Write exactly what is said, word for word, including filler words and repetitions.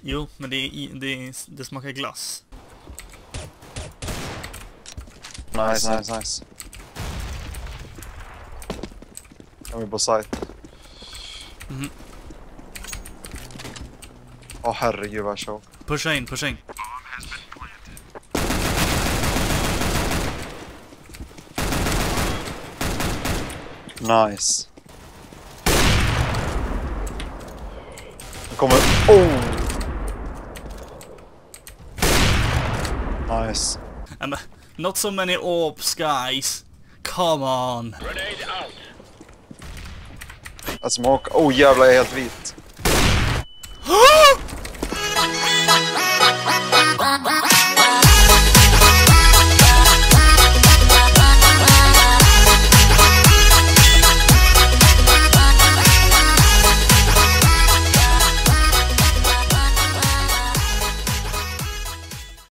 Jo, men det, är, det, är, det smakar glass. Nice, nice, nice. Jag är på site. Mhm. Åh oh, herregud vad show. Pusha in, pusha in. Nice. Det kommer... Oh! Nice. Um, not so many orbs, guys. Come on. Att smoke... Oh jävlar, jag är helt vit.